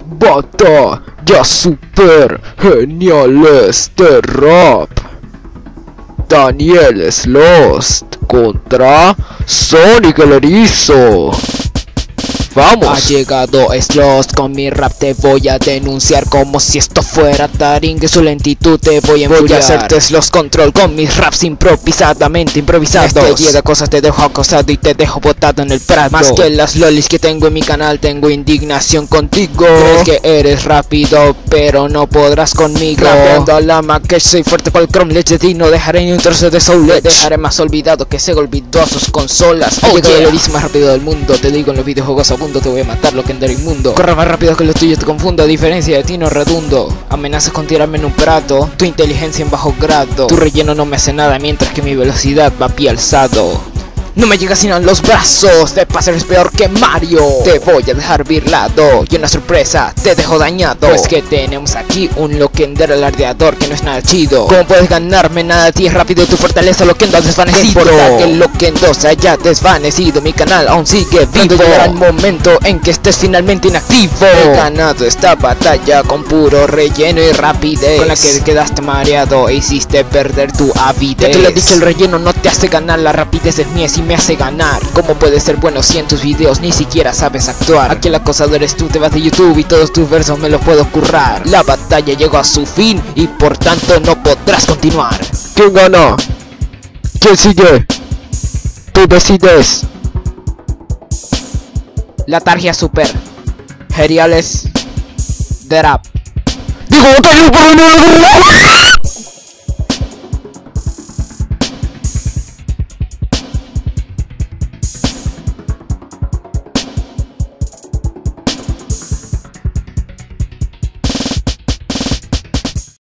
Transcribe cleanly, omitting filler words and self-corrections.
Batalla super geniales de rap. Daniel es Lost contra Sonic el Erizo. ¡Vamos! Ha llegado Slost, con mi rap te voy a denunciar como si esto fuera Taring, su lentitud te voy a enfuriar. Voy a hacerte Slost control con mis raps improvisadamente improvisados. Este día de cosas te dejo acosado y te dejo botado en el prado. Más que las lolis que tengo en mi canal, tengo indignación contigo. Crees que eres rápido, pero no podrás conmigo. Rapeando a la que soy fuerte para el Chrome Legend y no dejaré ni un trozo de Soul Edge. Dejaré más olvidado que se olvidó a sus consolas. Ha llegado el Erizo más rápido del mundo, te digo en los videojuegos te voy a matar, lo que anda inmundo. Corre más rápido que los tuyos, te confundo. A diferencia de ti no redundo. Amenazas con tirarme en un prato. Tu inteligencia en bajo grado. Tu relleno no me hace nada, mientras que mi velocidad va a pie alzado. No me llegas sino en los brazos. De pasar es peor que Mario. Te voy a dejar virlado. Y una sorpresa, te dejo dañado. Pues que tenemos aquí un Loquender alardeador que no es nada chido. ¿Cómo puedes ganarme? Nada de ti es rápido. Tu fortaleza Loquendo has desvanecido. No importa que el Loquendo se haya desvanecido, mi canal aún sigue vivo. Llegará el momento en que estés finalmente inactivo. He ganado esta batalla con puro relleno y rapidez, con la que quedaste mareado e hiciste perder tu avidez. Ya te lo he dicho, el relleno no te hace ganar. La rapidez es mía y me hace ganar. ¿Cómo puedes ser bueno si en tus videos ni siquiera sabes actuar? Aquí el acosador eres tú, te vas de YouTube y todos tus versos me los puedo currar. La batalla llegó a su fin y por tanto no podrás continuar. ¿Quién gana? ¿Quién sigue? Tú decides. La tarjeta super geniales de rap. ¡Digo,